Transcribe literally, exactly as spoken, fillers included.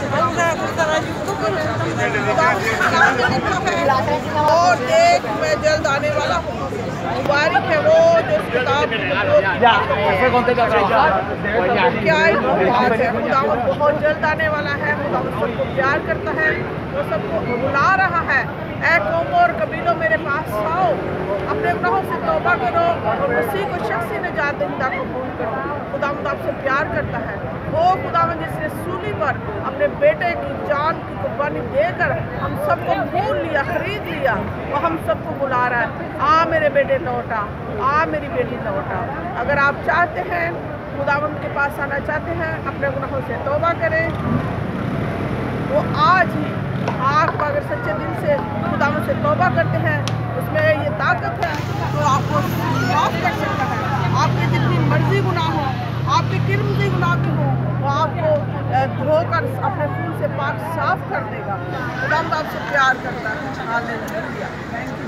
और एक मैं जल्द आने वाला हूँ, मुबारक है वो जो किताब क्या बात है। खुदावंद बहुत जल्द आने वाला है। खुदावंद सबको प्यार करता है, वो सबको बुला रहा है। ऐ कौमों और कबीलों मेरे पास आओ, अपने गुनाहों से तौबा करो और मसीह को शख्सी निजात दहिंदा कबूल करो। खुदावंद आपसे प्यार करता है। वो खुदावंद जिसने सूली पर अपने बेटे की जान की कुर्बानी देकर हम सबको मोल लिया, खरीद लिया, वो हम सबको बुला रहा है। आ मेरे बेटे लौटा, आ मेरी बेटी लौटा। अगर आप चाहते हैं, खुदावंद के पास आना चाहते हैं, अपने गुनाहों से तौबा करें, वो आज ही आप अगर सच्चे दिल से खुदावंद से तौबा करते हैं, उसमें ये ताकत है तो आपको माफ़ कर सकता है। आपकी जितनी मर्जी गुनाह हो, आपके किरमती गुनाह भी हो, वो आपको धोकर अपने खून से पाक साफ कर देगा। खुदावंद आपसे प्यार करता है। हालेलुया। Thank you.